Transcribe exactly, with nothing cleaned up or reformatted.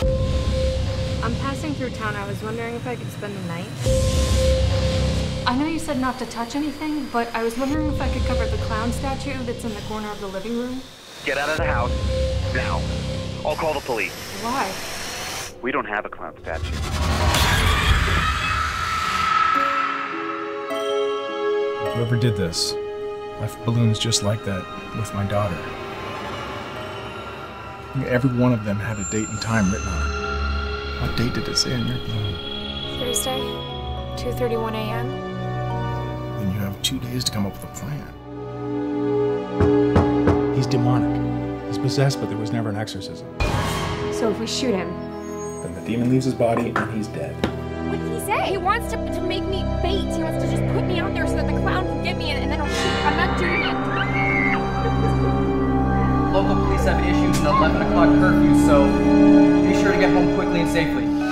I'm passing through town. I was wondering if I could spend the night. I know you said not to touch anything, but I was wondering if I could cover the clown statue that's in the corner of the living room. Get out of the house, now. I'll call the police. Why? We don't have a clown statue. Whoever did this left balloons just like that with my daughter. Every one of them had a date and time written on it. What date did it say on your balloon? Thursday, two thirty-one a m Then you have two days to come up with a plan. He's demonic. He's possessed, but there was never an exorcism. So if we shoot him... Then the demon leaves his body and he's dead. What did he say? He wants to, to make me bait. He wants to just put me out there so that the clown can get me and, and then he'll shoot. I'm not doing it. Local police have issued an eleven o'clock curfew, so be sure to get home quickly and safely.